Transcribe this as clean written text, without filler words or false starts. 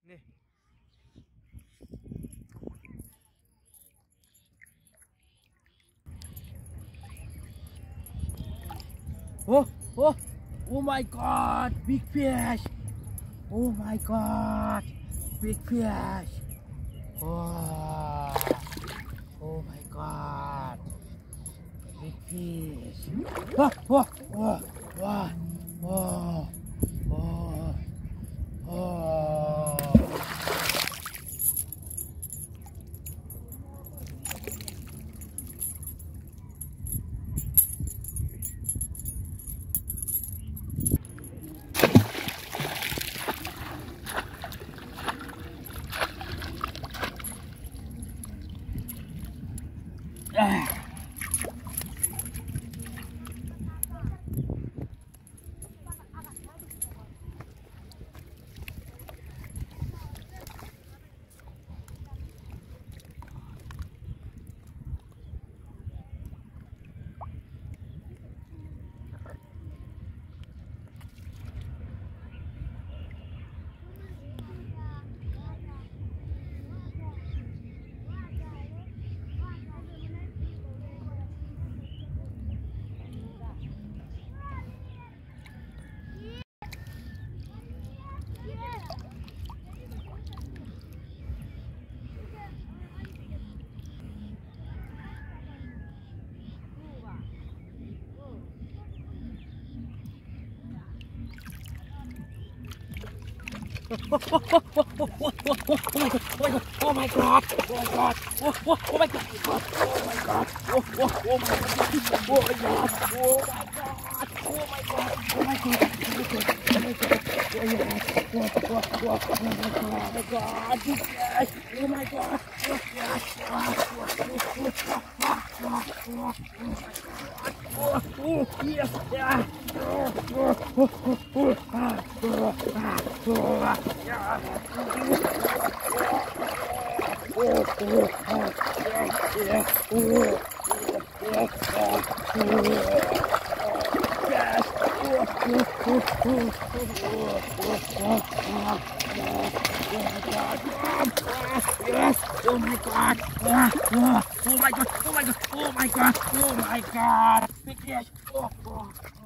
Nih. Oh my God, big fish. Oh my God, big fish. Oh my God, big fish. Oh, oh, oh, oh, oh, oh, oh. Oh my God! Oh my God! Oh my God! Oh my God! Oh my God! Oh my God! Oh my God! Oh my God! Oh my God! Oh my God! Oh my God! Oh yes! Yeah! Yes! Oh my God! Oh my God! Oh my God! Oh my God! Oh my God! Big fish!